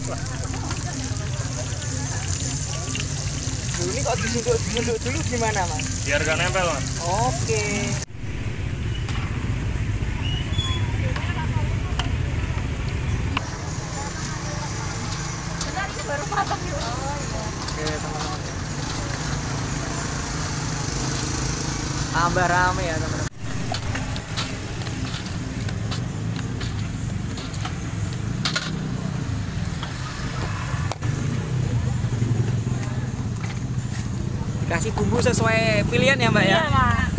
Ini kok disunduk dulu gimana, Mas? Biar gak nempel, Mas. Oke. Baru matang ya. Oke, teman-teman. Tambah rame ya, teman-teman. Kasih bumbu sesuai pilihan ya, Mbak ya? Iya, Mas.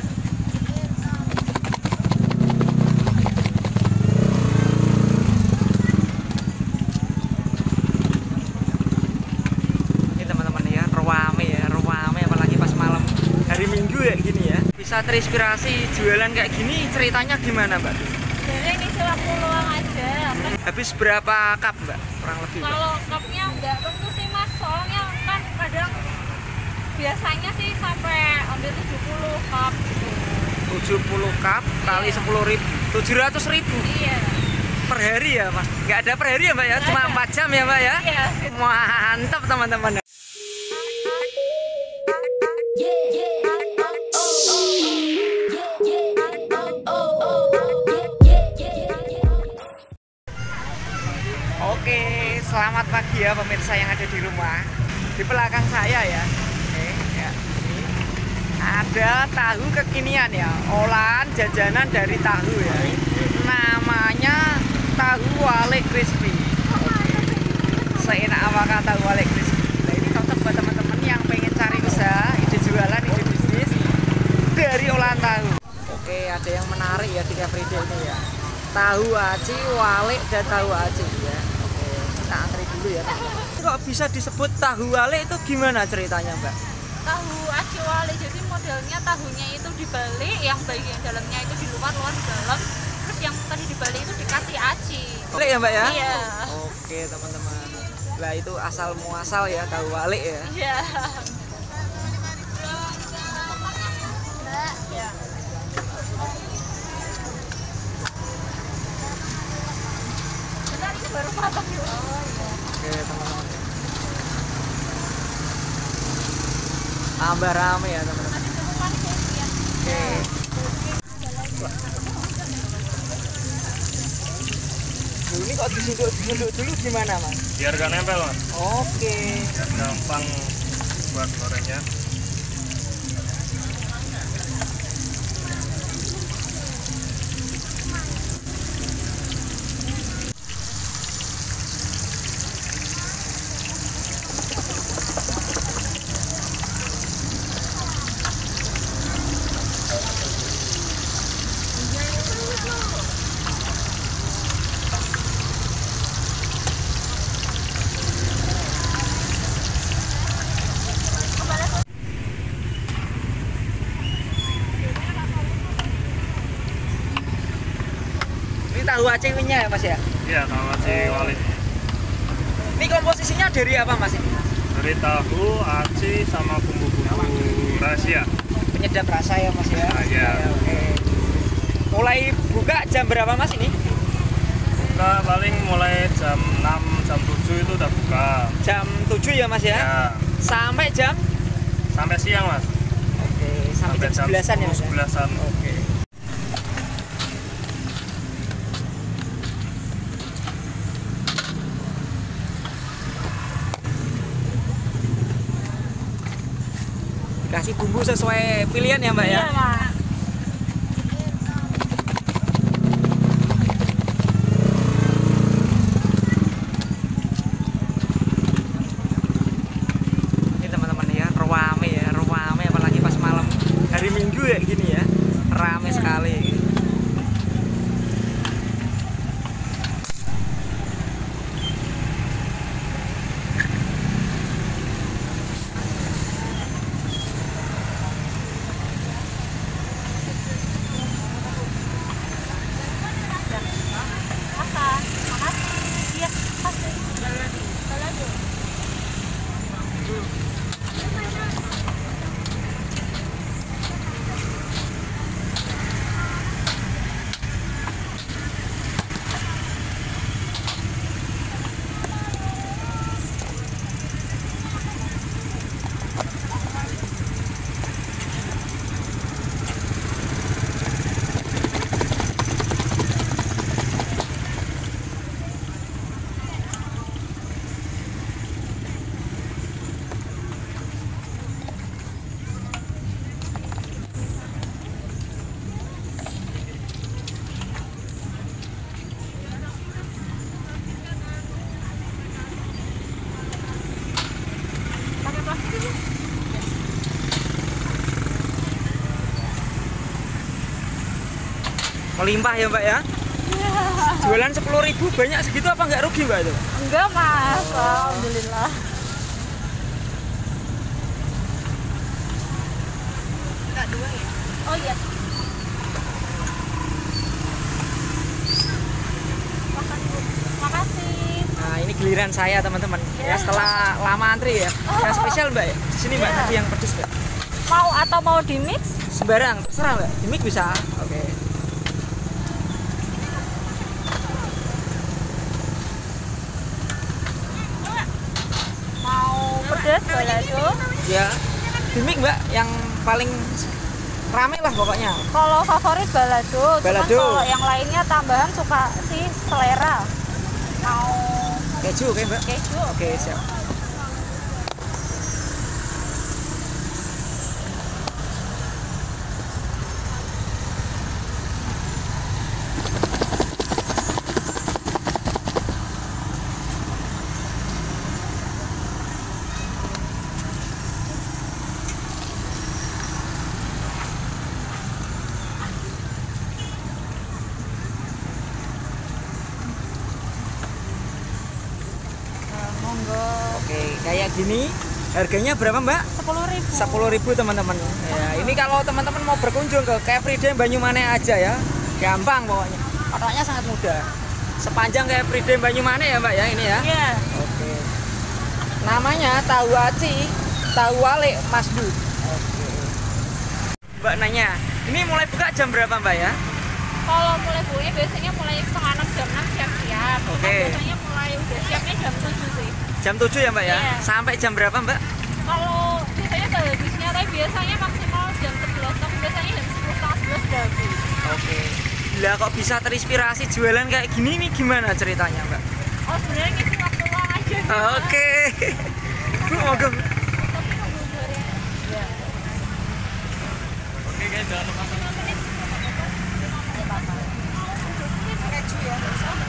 Ini teman-teman ya, rame apalagi pas malam hari Minggu ya gini ya. Bisa terinspirasi jualan kayak gini, ceritanya gimana, Mbak? Jadi ini cuma peluang aja. Habis berapa cup, Mbak? Kurang lebih, Mbak? Kalau cupnya nggak tentu sih, Mas. Soalnya kan kadang biasanya sih sampai hampir 70 cup gitu. 70 cup kali 10.000, 700.000 Iya. per hari ya, Mas? Nggak ada per hari ya, Mbak ya? Cuma 4 jam ya, Mbak ya? Iya. Mantap, teman-teman. Oke, selamat pagi ya pemirsa yang ada di rumah. Di belakang saya ya. Oke, ya. Ini ada tahu kekinian ya, olahan jajanan dari tahu ya. Namanya tahu wale crispy. Oke. Seenak apakah tahu wale crispy? Nah, ini cocok buat teman-teman yang pengen cari usaha, ide jualan, ide bisnis dari olahan tahu. Oke, ada yang menarik ya di Everyday ini ya. Tahu aci, wale dan tahu aci ya. Oke, kita antri dulu ya. Kok bisa disebut tahu wale itu gimana ceritanya, Mbak? Tahu aci wale, jadi modelnya tahunya itu dibalik, yang bagian dalamnya itu di luar, luar di dalam. Terus yang tadi dibalik itu dikasih aci. Wale ya, Mbak ya? Iya. Oke, teman-teman. Lah itu asal muasal ya tahu wale ya. Iya. Iya. Bentar, ini baru matang ya. Oke, teman-teman. Tambah rame ya, teman-teman. Masih temukan ya. Oke. Ini kok disunduk dulu gimana, Mas? Biar gak nempel, Mas. Oke. Biar gampang buat gorengnya. Ini tahu acinya ya, Mas ya? Iya, tahu aci wale. Ini komposisinya dari apa, Mas? Dari tahu, aci, sama bumbu-bumbu rahasia. Penyedap rasa ya, Mas ya? Ah, iya. Oke. Mulai buka jam berapa, Mas ini? Buka paling mulai jam 6, jam 7 itu udah buka. Jam 7 ya, Mas ya? Ya, Sampai jam? sampai siang, Mas. Oke, sampai jam 11-an ya, Mas? 11-an. Oke. Dikasih bumbu sesuai pilihan ya, Mbak ya? Iya, Mas. Ini teman-teman ya, rame apalagi pas malam hari Minggu ya gini ya. Rame sekali. Melimpah ya Mbak ya. Jualan 10.000 banyak segitu apa nggak rugi Mbak itu? Enggak mas, alhamdulillah. Enggak dua ya? Oh iya. Makasih. Nah ini giliran saya teman-teman. Ya setelah lama antri ya. Yang spesial Mbak ya. Di sini Mbak tadi yang pedes Mbak. Mau atau mau di mix? Sembarang, terserah Mbak. Di mix bisa. Oke. Mau pedas balado? Ya. Di mix Mbak yang paling rame lah pokoknya. Kalau favorit balado, cuman Balado. kalau yang lainnya tambahan suka sih selera. Mau Keju oke Mbak. keju? Oke siap. Monggo. Oke, kayak gini harganya berapa Mbak? 10.000. 10.000 teman-teman. Ya, ini kalau teman-teman mau berkunjung ke Everyday Banyumane aja ya. Gampang pokoknya. Orangnya sangat mudah. Sepanjang Everyday Banyumane ya Mbak ya ini ya. Iya. Oke. Namanya tahu aci, tahu wale Mas Du. Oke. Mbak nanya, ini mulai buka jam berapa Mbak ya? Kalau mulai buka biasanya mulai setengah 6 jam 6 siap-siap. Oke. Cuman biasanya mulai udah siapnya jam 7 sih. Jam 7 ya Mbak ya? Iya. Sampai jam berapa Mbak? Kalau biasanya bagusnya, tapi biasanya maksimal jam 11, tapi biasanya jam 10 setengah 11 udah habis. Oke. Lah kok bisa terinspirasi jualan kayak gini nih gimana ceritanya Mbak? Oh sebenarnya ngisi waktu luang aja sih. Mas. Oke. Monggo. Tapi nunggu goreng. Iya. Oke guys, jangan lupa Keju ya,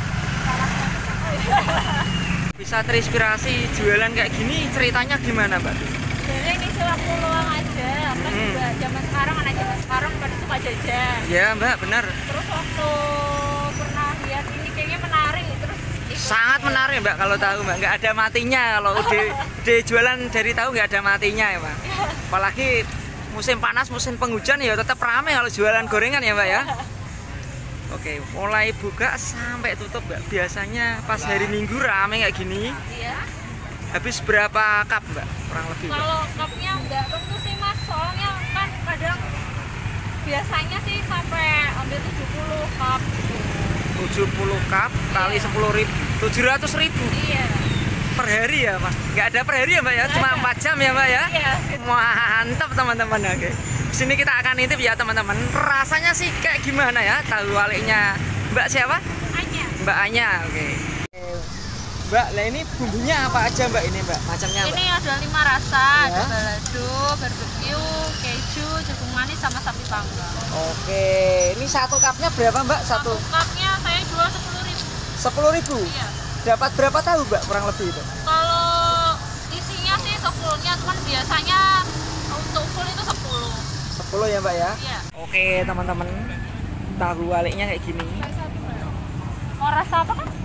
Bisa terinspirasi jualan kayak gini ceritanya gimana Mbak? sebenarnya ngisi waktu luang aja. Kan juga zaman sekarang, anak zaman sekarang pada suka jajan. Ya Mbak benar. Terus waktu pernah lihat ini kayaknya menarik, terus ikut. Sangat menarik Mbak kalau tahu Mbak. Nggak ada matinya kalau udah jualan dari tahu nggak ada matinya ya Mbak. Apalagi musim panas, musim penghujan ya tetap ramai kalau jualan gorengan ya Mbak ya. Oke, mulai buka sampai tutup Mbak. Biasanya pas hari Minggu ramai kayak gini. Iya. Habis berapa cup Mbak? Kurang lebih Mbak. Kalau cupnya nggak tentu sih mas, soalnya kan kadang biasanya sih sampai ambil 70 cup gitu. 70 cup kali 10.000, 700.000 Iya. per hari ya Pak? Nggak ada per hari ya Mbak ya? Cuma 4 jam ya Mbak ya? Iya. Mantap teman-teman. Oke. Sini kita akan intip ya teman-teman. Rasanya sih kayak gimana ya tahu waleknya Mbak siapa? Hanya. Mbak Anya. Oke. Mbak, lah ini bumbunya apa aja Mbak ini Mbak? Macamnya Mbak? Ini ada 5 rasa, Ya. ada balado, barbecue, keju, jagung manis sama sapi panggang. Oke. Ini satu cupnya berapa Mbak? Satu Satu cupnya saya jual 10.000. 10.000. Iya. Dapat berapa tahu Mbak kurang lebih itu? Kalau isinya sih sefullnya, cuman biasanya untuk full itu 10. 10 ya Mbak ya? Iya. Oke teman-teman. Tahu waleknya kayak gini. Mau rasa apa kan?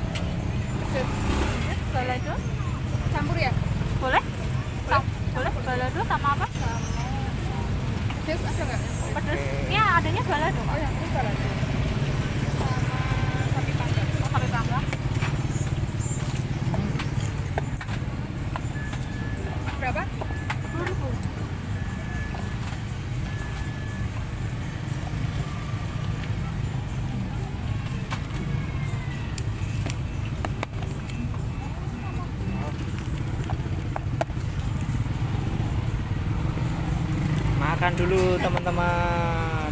Balado? Campur ya? Boleh? Boleh? Balado sama apa? Pedas ada nggak? Pedas? Ini adanya balado. Oh ya, ini balado. Sama sapi panggang. Oh, sapi panggang. Berapa? 10.000. Makan dulu teman-teman.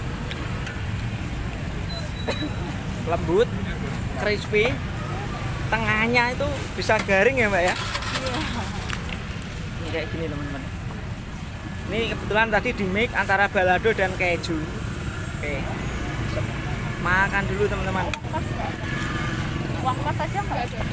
Lembut, crispy, tengahnya itu bisa garing ya mbak ya. Iya. Ini kayak gini teman-teman. Ini kebetulan tadi di mix antara balado dan keju. Oke, makan dulu teman-teman. Uang kas aja nggak ada.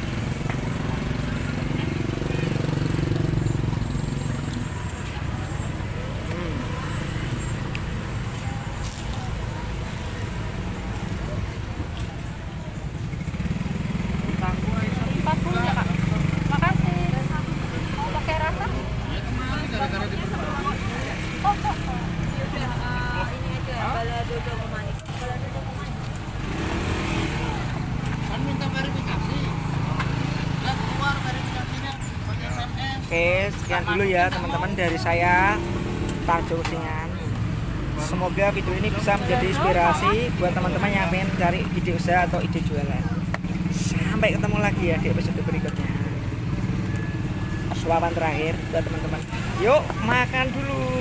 Oke, sekian dulu ya teman-teman dari saya, Tarjo Kucingan. Semoga video ini bisa menjadi inspirasi buat teman-teman yang pengen cari ide usaha atau ide jualan. Sampai ketemu lagi ya di episode berikutnya. Suapan terakhir buat teman-teman. Yuk makan dulu.